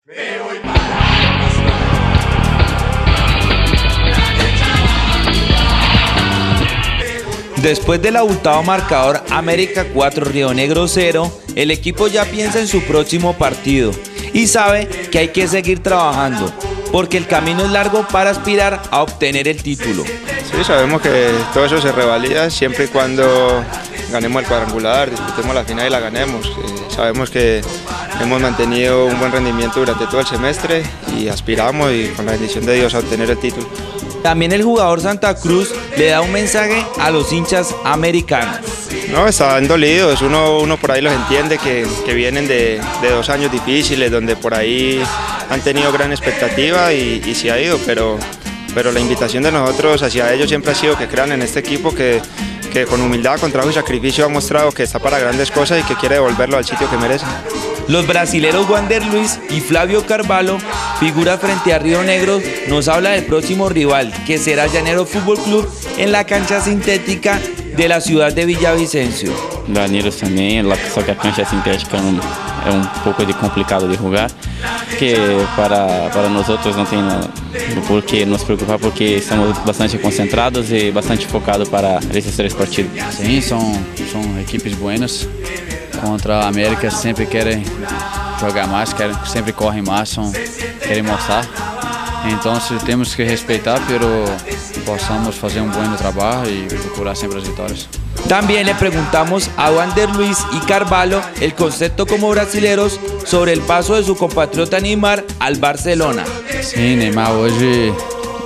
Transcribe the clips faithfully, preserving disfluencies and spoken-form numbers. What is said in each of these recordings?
Después del abultado marcador América cuatro, Río Negro cero, el equipo ya piensa en su próximo partido y sabe que hay que seguir trabajando, porque el camino es largo para aspirar a obtener el título. Sí, sabemos que todo eso se revalida siempre y cuando ganemos el cuadrangular, disputemos la final y la ganemos. Eh, sabemos que hemos mantenido un buen rendimiento durante todo el semestre y aspiramos y con la bendición de Dios a obtener el título. También el jugador Santa Cruz le da un mensaje a los hinchas americanos. No, están dolidos, uno, uno por ahí los entiende que, que vienen de, de dos años difíciles donde por ahí han tenido gran expectativa y, y se ha ido, pero, pero la invitación de nosotros hacia ellos siempre ha sido que crean en este equipo que, que con humildad, con trabajo y sacrificio ha mostrado que está para grandes cosas y que quiere devolverlo al sitio que merece. Los brasileros Wander Luiz y Flavio Carvalho, figura frente a Río Negro, nos habla del próximo rival, que será Llanero Fútbol Club en la cancha sintética de la ciudad de Villavicencio. Llaneiros também, só que a cancha sintética é um pouco de complicado de jogar, que para para nós outros não tem por que nos preocupar, porque estamos bastante concentrados e bastante focados para esses três partidos. Sim, são são equipes buenas. Contra a América sempre querem jogar mais, querem, sempre correm mais, são, querem mostrar. Então temos que respeitar, pero possamos fazer um bom trabalho e procurar sempre as vitórias. También le preguntamos a Wander Luiz y Carvalho el concepto como brasileros sobre el paso de su compatriota Neymar al Barcelona. Sim, Neymar hoje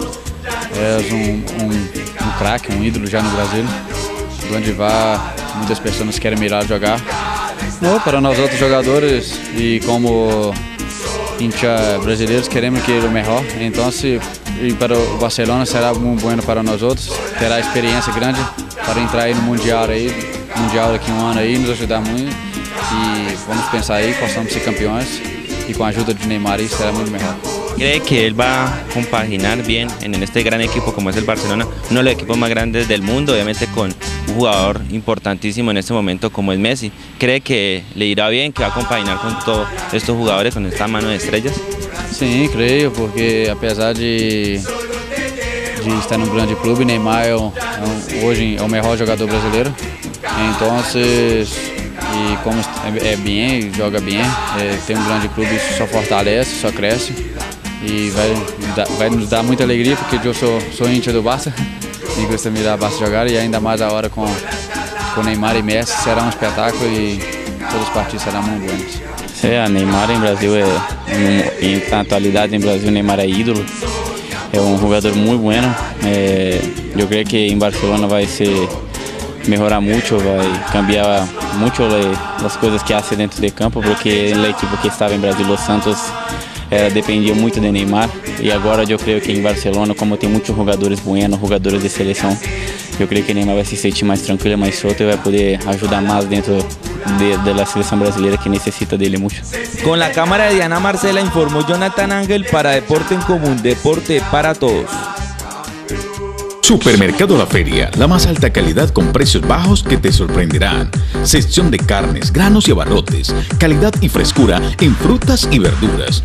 é um, um, um craque, um ídolo já no Brasil. Onde vai, muitas pessoas querem mirar jogar. No, para nós outros jogadores e como hincha brasileiros queremos que o melhor. Então, se, e para o Barcelona será muito bom para nós outros. Terá experiência grande para entrar aí no mundial aí, mundial daqui a um ano aí, nos ajudar muito. E vamos pensar aí, possamos ser campeões y con ayuda de Neymar y será muy mejor. ¿Cree que él va a compaginar bien en este gran equipo como es el Barcelona, uno de los equipos más grandes del mundo, obviamente con un jugador importantísimo en este momento como es Messi? ¿Cree que le irá bien, que va a compaginar con todos estos jugadores, con esta mano de estrellas? Sim, creio, porque apesar de, de estar num grande clube, Neymar é, um, é um, hoje é o melhor jogador brasileiro. Então, e como é bem, joga bem, é, tem um grande clube, isso só fortalece, só cresce e vai, vai nos dar muita alegria, porque eu sou, sou íntia do Barça e gosto de mirar o Barça jogar, e ainda mais agora com, com Neymar e Messi será um espetáculo e todos os partidos serão muito bons. Sí, Neymar em Brasil é, em, na atualidade em Brasil Neymar é ídolo, é um jogador muito bueno. É, eu creio que em Barcelona vai ser mejorar muito, vai cambiar muito as coisas que hace dentro de campo, porque a equipe que estava em Brasil, Los Santos, era, dependia muito de Neymar, e agora eu creio que em Barcelona, como tem muitos jogadores buenos, jogadores de seleção, eu creio que Neymar vai se sentir mais tranquilo, mais solto e vai poder ajudar mais dentro de, de la seleção brasileira, que necessita dele muito. Con la cámara de Diana Marcela informó Jonathan Ángel para Deporte en Común, Deporte para Todos. Supermercado La Feria, la más alta calidad con precios bajos que te sorprenderán. Sección de carnes, granos y abarrotes, calidad y frescura en frutas y verduras.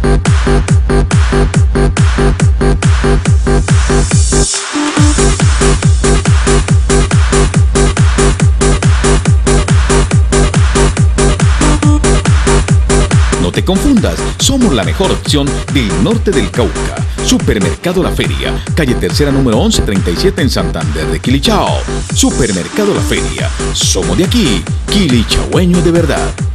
No te confundas, somos la mejor opción del norte del Cauca. Supermercado La Feria, calle Tercera número once treinta y siete en Santander de Quilichao. Supermercado La Feria, somos de aquí, quilichahueños de verdad.